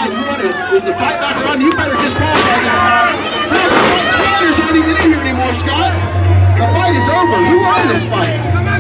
Scott, you want to, is the fight back on? You better disqualify this Scott. No, this fighters aren't even in here anymore, Scott. The fight is over. Who won this fight?